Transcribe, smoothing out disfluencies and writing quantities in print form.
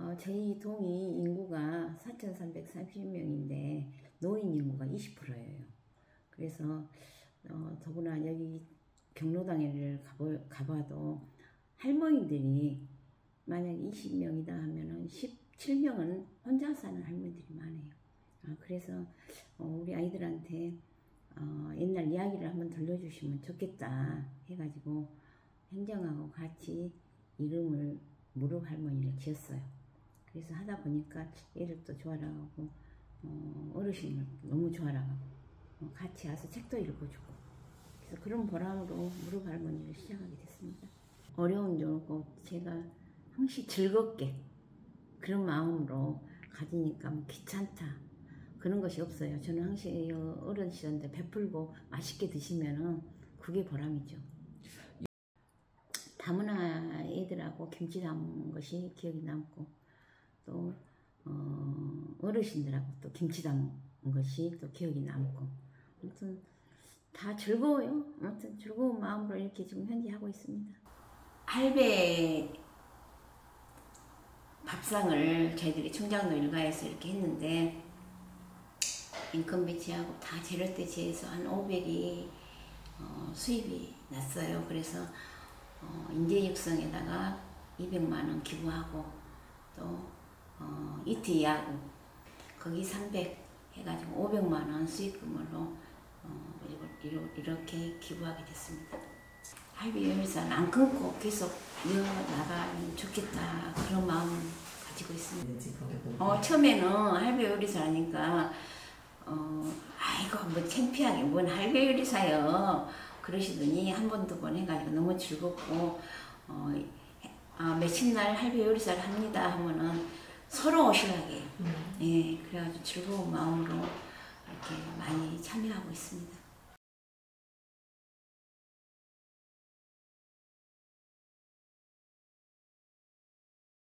저희 동이 인구가 4,330명인데 노인 인구가 20%예요. 그래서 더구나 여기 경로당에를 가봐도 할머니들이 만약 20명이다 하면은 17명은 혼자 사는 할머니들이 많아요. 그래서 우리 아이들한테 옛날 이야기를 한번 들려주시면 좋겠다 해가지고 행정하고 같이 이름을 무릎 할머니를 지었어요. 그래서 하다 보니까 애를 또 좋아하고 어르신을 너무 좋아하고 같이 와서 책도 읽어주고, 그래서 그런 보람으로 무릎 할머니를 시작하게 됐습니다. 어려운 줄 알고 제가 항상 즐겁게 그런 마음으로 가지니까 귀찮다 그런 것이 없어요. 저는 항상 어르신한테 베풀고 맛있게 드시면은 그게 보람이죠. 다문화 애들하고 김치 담은 것이 기억이 남고, 또 어르신들하고 또 김치 담은 것이 또 기억이 남고, 아무튼 다 즐거워요. 아무튼 즐거운 마음으로 이렇게 지금 현재 하고 있습니다. 할배 밥상을 저희들이 충장로 일가에서 이렇게 했는데, 인건비 제하고 다 재료대 제해서 한 500이 수입이 났어요. 그래서 인재 육성에다가 200만원 기부하고, 또 이트 야구 거기 300 해가지고 500만원 수익금으로 이렇게 기부하게 됐습니다. 할배 요리사는 안 끊고 계속 이어나가면 좋겠다 그런 마음을 가지고 있습니다. 처음에는 할배 요리사니까 아이고 뭐 창피하게 뭔 할배 요리사요 그러시더니 한 번 두 번 해가지고 너무 즐겁고, 며칠 날 할배 요리사를 합니다 하면은 서로 오시라게, 예, 그래가지고 즐거운 마음으로 이렇게 많이 참여하고 있습니다.